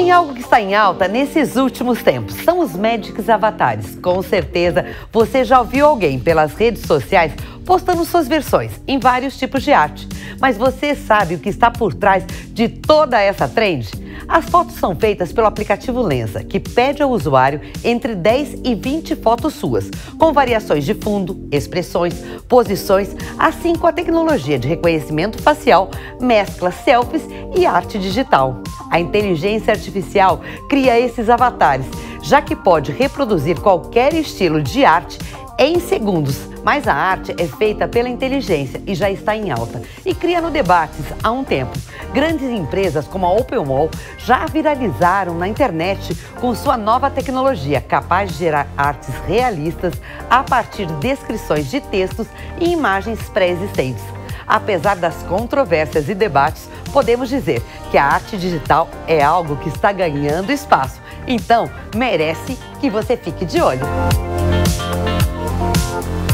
Tem algo que está em alta nesses últimos tempos, são os Magic Avatares. Com certeza, você já ouviu alguém pelas redes sociais postando suas versões em vários tipos de arte. Mas você sabe o que está por trás de toda essa trend? As fotos são feitas pelo aplicativo Lensa, que pede ao usuário entre 10 e 20 fotos suas, com variações de fundo, expressões, posições, assim com a tecnologia de reconhecimento facial, mescla selfies e arte digital. A inteligência artificial cria esses avatares, já que pode reproduzir qualquer estilo de arte em segundos, mas a arte é feita pela inteligência e já está em alta e cria no debates há um tempo. Grandes empresas como a Open Mall já viralizaram na internet com sua nova tecnologia capaz de gerar artes realistas a partir de descrições de textos e imagens pré-existentes. Apesar das controvérsias e debates, podemos dizer que a arte digital é algo que está ganhando espaço. Então, merece que você fique de olho.